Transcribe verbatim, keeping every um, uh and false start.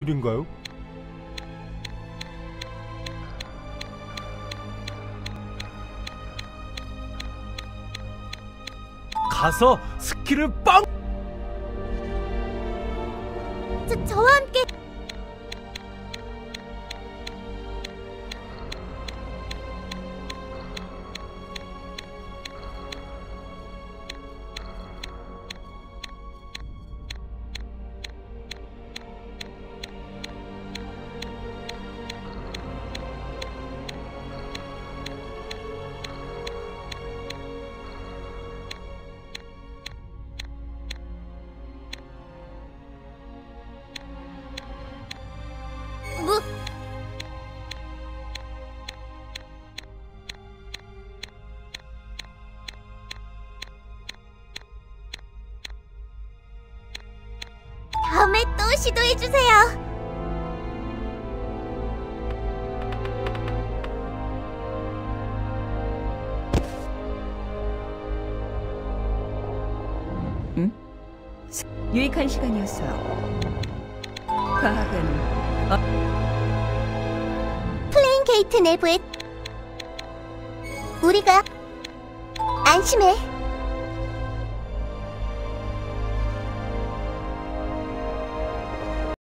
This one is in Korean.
일인가요? 가서 스킬을 빵! 저, 저와 함께 무 다음에 또 시도해주세요. 응? 유익한 시간이었어요. 과학은 플레인 게이트 내부에 우리가 안심해.